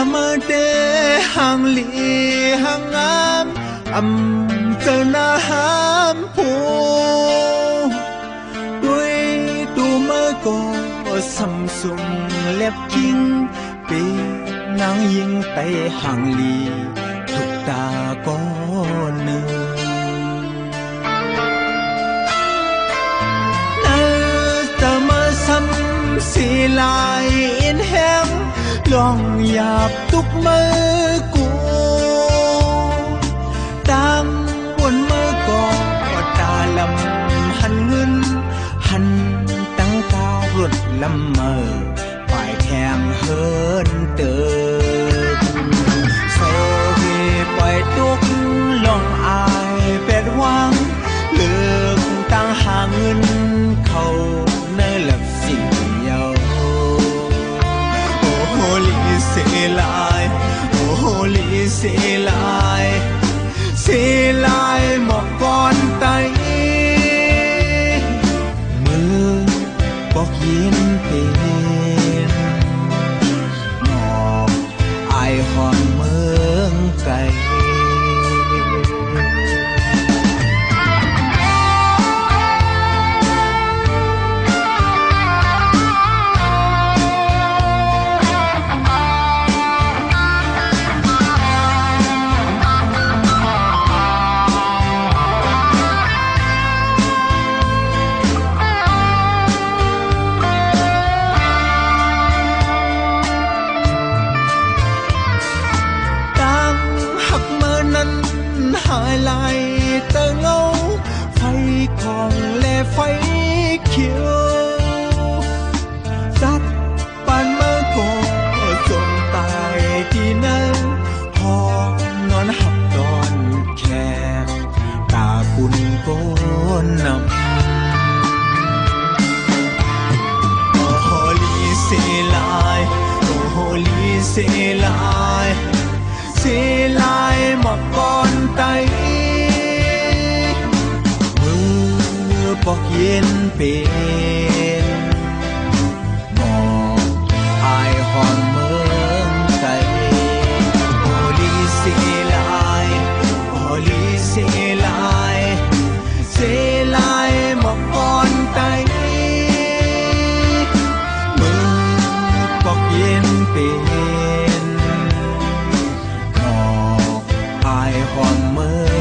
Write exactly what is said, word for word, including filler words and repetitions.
mơ đê hàng lì hàng ám âm giờ na hám phù đuôi tu mơ có sầm sùng lép kinh bê nắngยิงtay hàng lì thuộc ta có nơi nơ giờ mơ sầm xì lại in hém lòng dạp túc mơ cũ đang buồn mơ có ta lầm hành ngân hành tăng cao vượt lầm mờ phải thèm hơn tớ sau khi phải tuốc lòng ai vẹt hoang lược tăng hàng ngân khẩu nơi lập xỉ nhau ô lì xì lại ô lì xì lại xì lại một con tay mưa bọc yên tên ngọt ai hòn mương cày hãy lại tơ ngâu phay còn lệ phay chiều dắt ban mơ cổ dòng tài đi nơi họ nón học đòn kẹt ta cùng cô nằm ô lì xì lại ô lì xì lại xì lại một con tay mưa bọc yên bên ngọt ai hòn mương cày ô lì xì lại ô lì xì lại xì lại một con tay mưa bọc yên bên ai hòn mơ